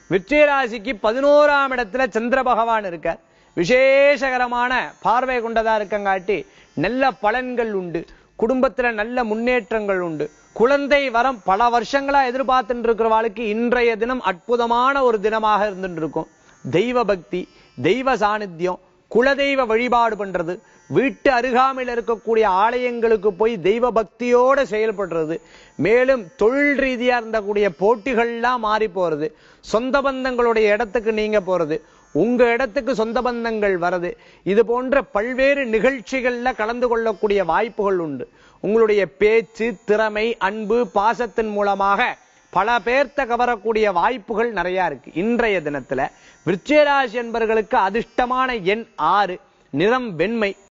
விருச்சிக ராசிக்கு 11ஆம் இடத்துல சந்திர பகவான் இருக்கார். விசேஷகரமான பார்வை கொண்டதா இருக்கங்காட்டி நல்ல பலன்கள் உண்டு. குடும்பத்துல நல்ல முன்னேற்றங்கள் உண்டு. குழந்தை வரம் பல வருஷங்களா எதிர்பார்த்துட்டு இருக்கிறவாளுக்கு இன்றைய தினம் அற்புதமான ஒரு தினமாக இருந்துட்டு இருக்கும். தெய்வ பக்தி, தெய்வ சாநித்தியம், குலதெய்வ வழிபாடு பண்றது, வீட்டு அருகாமையில் இருக்கக்கூடிய ஆலயங்களுக்கு போய் தெய்வ பக்தியோட செயல்படுறது, மேலும் தொழில் ரீதியா இருந்தக்கூடிய போட்டிகள்லாம் மாறி போறது, சொந்த பந்தங்களுடைய இடத்துக்கு நீங்க போறது, உங்க இடத்துக்கு சொந்த பந்தங்கள் வருது, இது போன்ற பல்வேறு நிகழ்ச்சிகள்ல கலந்து கொள்ளக்கூடிய வாய்ப்புகள் உண்டு. உங்களுடைய பேச்சு, திறமை, அன்பு, பாசத்தின் மூலமாக பல பேர்த்த கவரக்கூடிய வாய்ப்புகள் நிறைய இருக்கு. இன்றைய தினத்துல விருச்சிக ராசி என்பவர்களுக்கு அதிர்ஷ்டமான எண் 6, நிறம் வெண்மை,